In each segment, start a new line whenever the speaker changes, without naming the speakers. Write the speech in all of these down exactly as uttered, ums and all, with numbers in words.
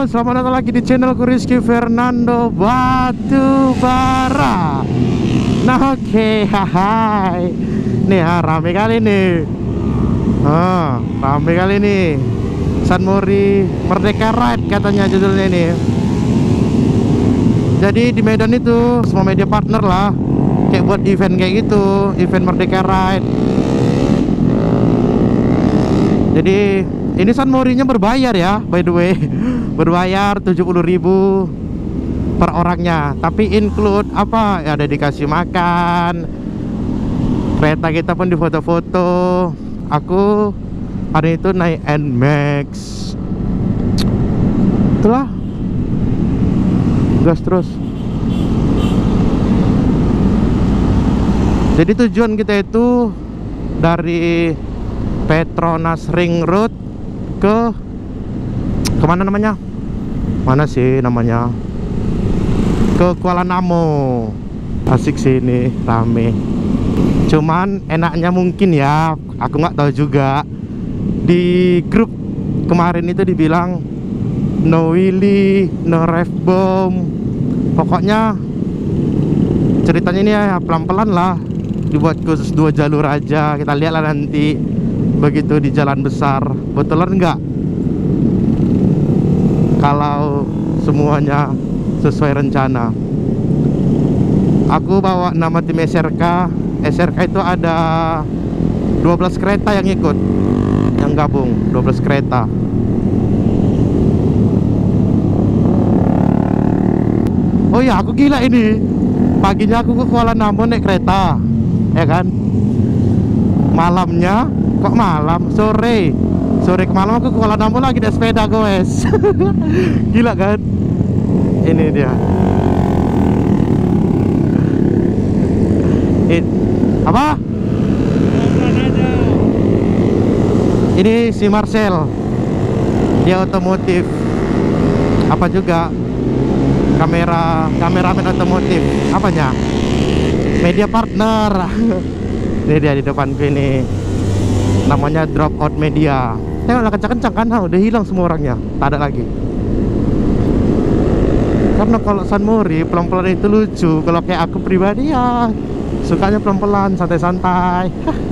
selamat datang lagi di channelku Rizky Fernando Batubara. Nah oke, okay, hai. Nih ha, rame kali nih. Ah, rame kali nih. San Mori Merdeka Ride katanya judulnya ini. Jadi di Medan itu semua media partner lah, kayak buat event kayak gitu, event Merdeka Ride. Jadi ini San Morinya berbayar ya, by the way. Berbayar tujuh puluh ribu per orangnya. Tapi include apa? Ya, ada dikasih makan. Kereta kita pun difoto-foto. Aku hari itu naik N Max. Itulah. Gas terus. Jadi tujuan kita itu dari Petronas Ring Road ke kemana namanya? Mana sih namanya? Ke Kuala Namo. Asik sih ini, rame. Cuman enaknya mungkin ya, aku nggak tahu juga. Di grup kemarin itu dibilang no wheelie, no rev bomb. Pokoknya ceritanya ini ya pelan-pelan lah. Dibuat khusus dua jalur aja. Kita lihatlah nanti begitu di jalan besar. Betulan enggak? Kalau semuanya sesuai rencana. Aku bawa nama tim S R K. S R K itu ada dua belas kereta yang ikut, yang gabung, dua belas kereta. Oh ya, aku gila ini. Paginya aku ke Kuala Namu naik kereta, ya kan? Malamnya, kok malam? Sore Sore ke malam aku ke Kuala Namu lagi naik sepeda guys. Gila kan? Ini dia. It, apa? Ini si Marcel. Dia otomotif. Apa juga? Kamera, kameramen otomotif. Apanya? Media partner. Ini dia di depanku ini. Namanya Drop Out Media. Tengoklah kencang-kencang kan, ha, udah hilang semua orangnya. Tak ada lagi. Karena kalau San Mori pelan-pelan itu lucu. Kalau kayak aku pribadi ya sukanya pelan-pelan, santai-santai.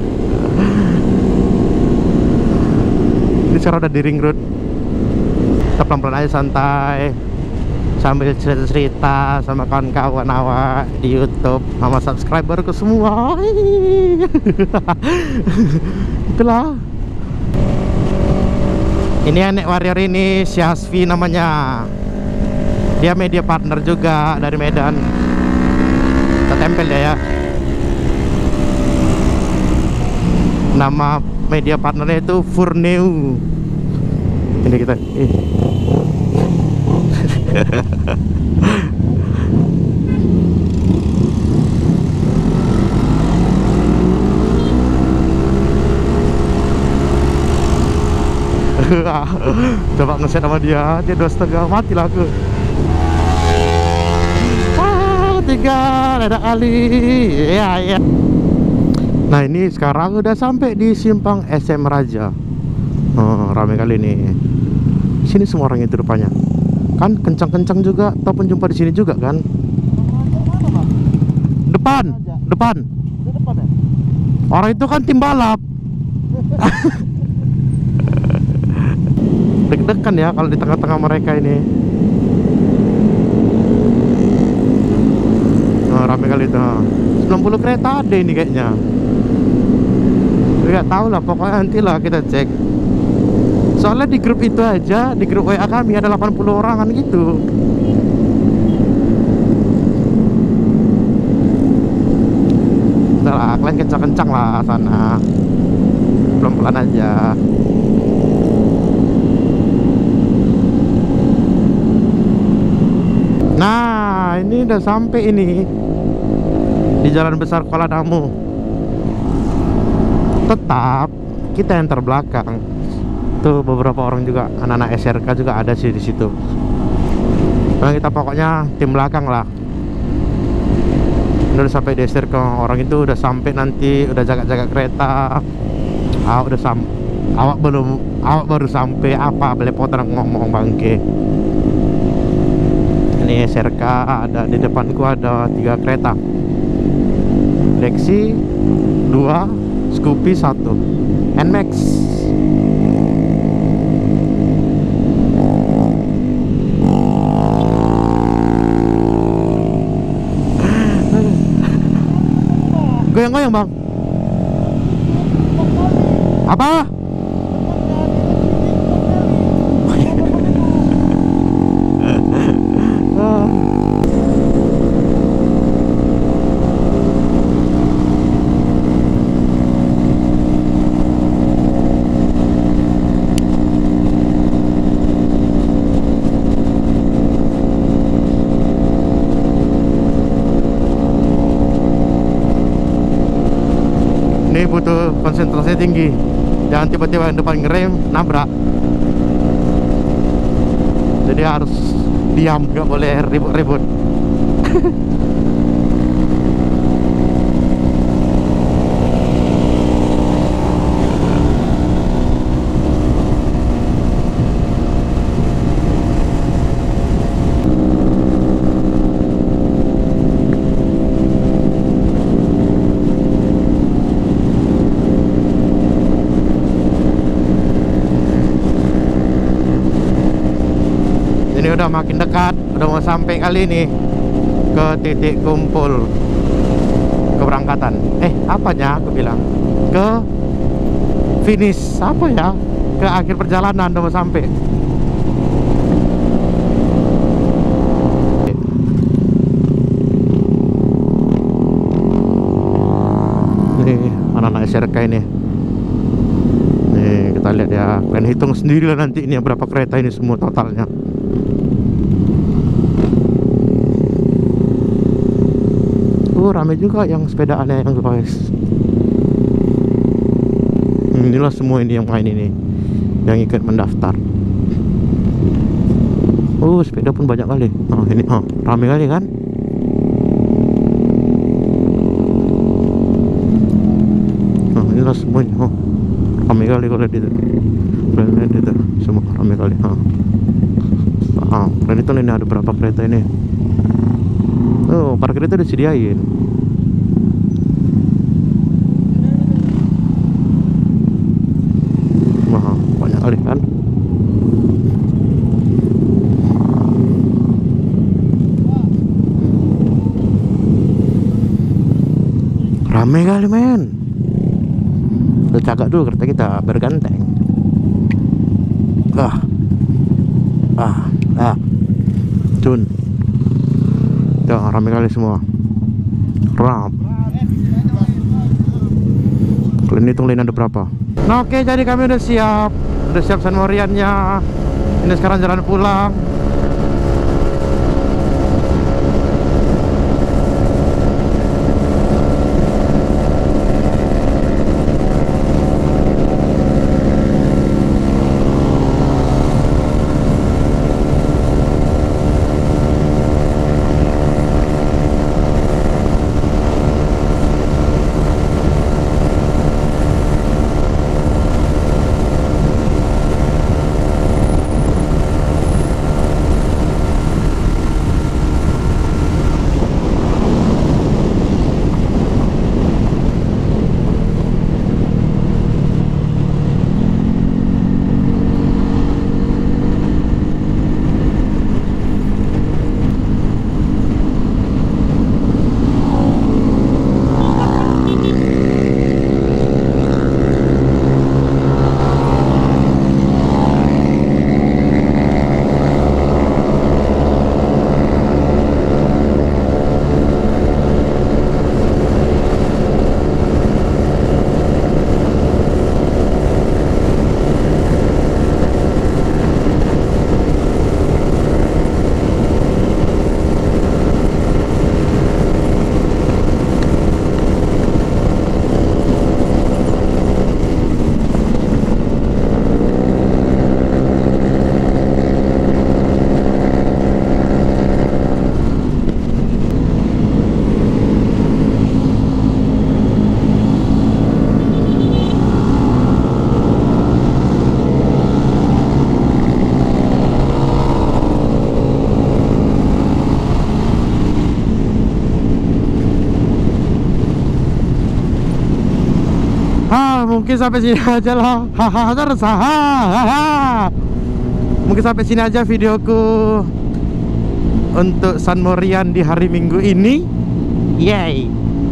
Ini sekarang udah di ring road. Kita pelan-pelan aja santai, sambil cerita-cerita sama kawan-kawan awak di YouTube, sama subscriberku semua. Itulah. Ini anek warrior ini si Hasfi namanya. Dia media partner juga dari Medan. Kita tempel dia ya. Nama media partnernya itu Furneu. Ini kita. Eh. Coba ngeset sama dia, dia dua setengah, mati lah aku. Ah, tiga, ada kali. Ya, ya. Nah ini sekarang udah sampai di simpang S M Raja. Oh, rame kali ini. Sini semua orang itu rupanya. Kan kencang-kencang juga, ataupun jumpa di sini juga kan? Depan, depan. Orang itu kan tim balap. Deg-degan ya kalau di tengah-tengah mereka ini. Nah, rame kali itu. sembilan puluh kereta ada ini kayaknya. Nggak tahu lah, pokoknya nanti lah kita cek. Soalnya di grup itu aja, di grup W A kami ada delapan puluh orangan gitu. Udah lah, kalian kencang-kencang lah sana. Pelan-pelan aja. Nah, ini udah sampai ini di jalan besar Kuala Namu. Tetap kita yang terbelakang. Tuh beberapa orang juga, anak-anak S R K juga ada sih di situ. Nah, kita pokoknya tim belakang lah. Udah sampai di S R K, orang itu udah sampai nanti, udah jaga-jaga kereta. Ah, udah sam, awak belum, awak baru sampai apa belepotan ngomong bangke. Ini S R K, ada di depanku ada tiga kereta. Lexi dua, Scoopy satu, Nmax. Goyang-goyang bang. Apa? Ini butuh konsentrasi tinggi, jangan tiba-tiba yang depan ngerem nabrak. Jadi harus diam, nggak boleh ribut-ribut. Ini udah makin dekat, udah mau sampai kali ini ke titik kumpul keberangkatan. Eh, apanya aku bilang? Ke finish, apa ya? Ke akhir perjalanan udah mau sampai. Ini anak-anak S R K ini. Nih, kita lihat ya. Kalian hitung sendiri lah nanti ini berapa kereta ini semua totalnya. Oh, rame juga yang sepedaannya yang guys. Hmm, inilah semua ini yang main ini, yang ikut mendaftar. Oh, sepeda pun banyak kali. Oh, ini oh, rame kali kan? Oh, inilah semuanya. Oh, rame kali kalau di itu. Kalian itu semua rame kali. Oh. Ah, dan itu ini ada berapa kereta ini? Oh, parkir itu disediain. Wah, banyak kali kan? Rame kali men. Kita cagak dulu kereta kita berganteng. Ah, ah, ah, cun. Ya, rame kali semua. Ram. Kalian hitung lain ada berapa? Nah, oke, jadi kami udah siap. Udah siap San Moriannya. Ini sekarang jalan pulang. mungkin sampai sini aja lah. Hahaha, terus hahaha. Mungkin sampai sini aja videoku untuk San Morian di hari Minggu ini. Yay.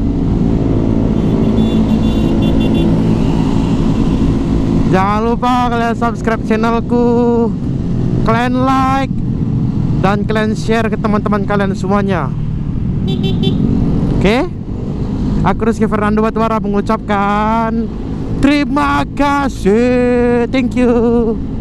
Jangan lupa kalian subscribe channelku, kalian like, dan kalian share ke teman-teman kalian semuanya. Oke okay? Aku Rizky Fernando Batubara mengucapkan terima kasih. Thank you.